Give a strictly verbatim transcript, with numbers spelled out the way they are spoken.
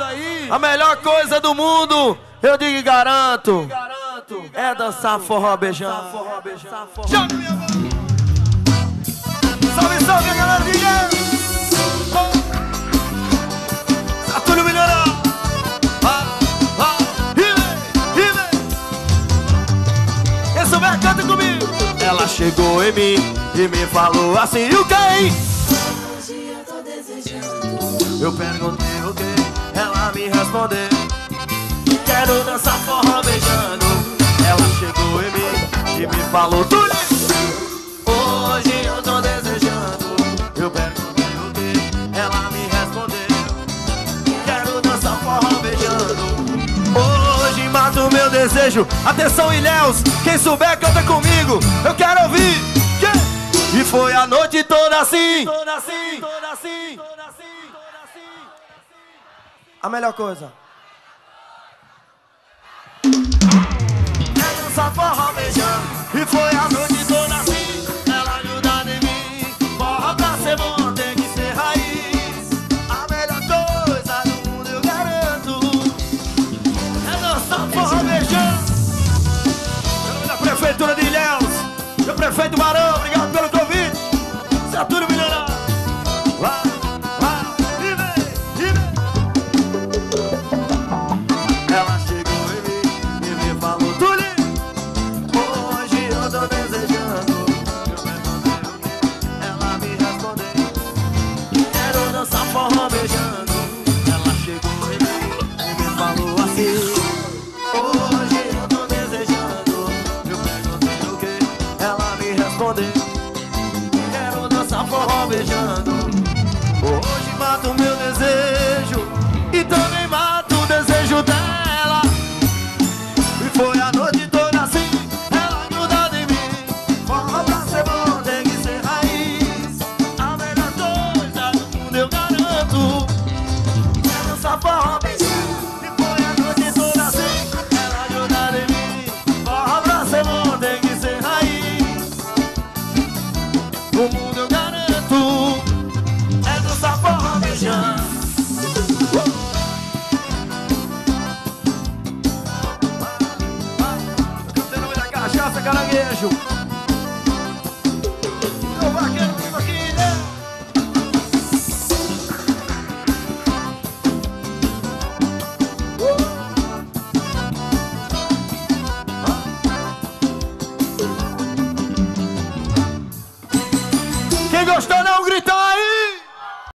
A melhor coisa do mundo, eu digo e garanto, é dançar forró beijando. Joga minha mão. Salve, salve, a galera de Tá tudo melhorando. Ah, ah, e vem, e vem. Quem souber, canta comigo. Ela chegou em mim e me falou assim, e o que? Hoje eu tô desejando. Eu perguntei o que, ela me respondeu, quero dançar forró beijando. Ela chegou em mim e me falou tudo. Hoje eu tô desejando. Eu perguntei o que, ela me respondeu, quero dançar forró beijando. Hoje mato meu desejo. Atenção, Ilhéus, quem souber canta comigo. Eu quero ouvir. Que? E foi a noite toda assim, toda assim, toda assim, toda assim, toda assim. A melhor coisa é dançar forró beijando. E foi a noite toda assim. Ela ajuda em mim. Forró pra ser bom tem que ser raiz. A melhor coisa do mundo eu garanto é dançar forró beijando. Meu nome é da Prefeitura de Ilhéus, meu prefeito Barão, obrigado pelo convite. Isso é tudo melhorado. Vai, vai, e vem, e vem. Ela chegou em mim e me falou tudo. Hoje eu tô desejando. Eu perguntei, ela me respondeu, quero dançar forró beijando. Ela chegou em mim e me falou assim, hoje eu tô desejando. Eu perguntei o que, ela me respondeu, quero dançar forró beijando. Hoje mato meu desejo e também mato o desejo dela. E foi a noite toda assim, ela grudada em mim. Forró pra ser bom tem que ser raiz. A melhor coisa do mundo eu garanto é dançar forró beijando. E foi a noite toda assim, ela grudada em mim. Forró pra ser bom tem que ser raiz. O mundo eu garanto é dançar forró beijando. Cachaça, caranguejo. Meu vaqueiro vivo aqui, né? Uh! Quem gostou, não grita!